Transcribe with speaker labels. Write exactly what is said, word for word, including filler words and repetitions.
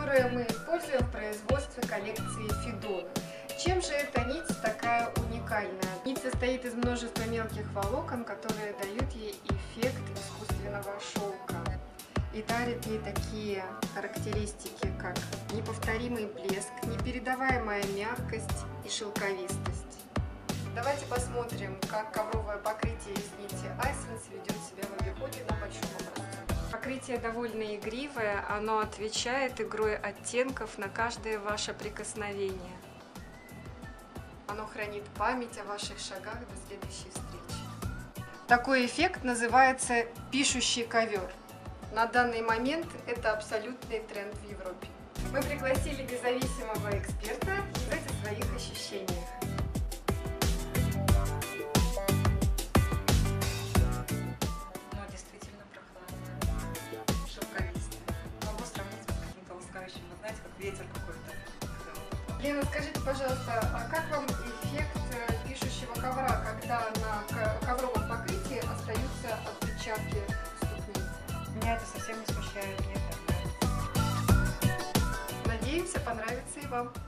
Speaker 1: которые мы используем в производстве коллекции Фидона. Чем же эта нить такая уникальная? Нить состоит из множества мелких волокон, которые дают ей эффект искусственного шелка и дарит ей такие характеристики, как неповторимый блеск, непередаваемая мягкость и шелковистость. Давайте посмотрим, как ковровое покрытие из нити Айсенс ведет себя в обиходе на большом образце. Покрытие довольно игривое, оно отвечает игрой оттенков на каждое ваше прикосновение. Оно хранит память о ваших шагах до следующей встречи. Такой эффект называется пишущий ковер. На данный момент это абсолютный тренд в Европе. Мы пригласили независимого эксперта рассказать о своих ощущениях.
Speaker 2: Ну, действительно прохладно, шелковистое. Могу сравнить с каким-то ласкающим, вы знаете, как ветер какой-то.
Speaker 1: Лена, скажите, пожалуйста, а как вам эффект пишущего ковра, когда на ковровом покрытии остаются отпечатки ступней?
Speaker 2: Меня это совсем не смущает, мне это нравится.
Speaker 1: Надеемся, понравится и вам.